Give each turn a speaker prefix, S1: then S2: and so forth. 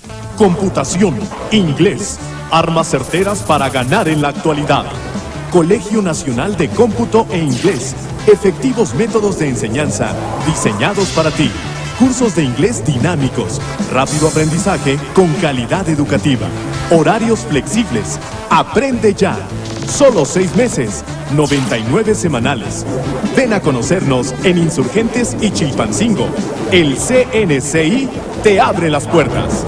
S1: Computación, inglés, armas certeras para ganar en la actualidad. Colegio Nacional de Cómputo e Inglés. Efectivos métodos de enseñanza diseñados para ti. Cursos de inglés dinámicos, rápido aprendizaje con calidad educativa. Horarios flexibles. Aprende ya. Solo 6 meses, 99 semanales. Ven a conocernos en Insurgentes y Chilpancingo. El CNCI te abre las puertas.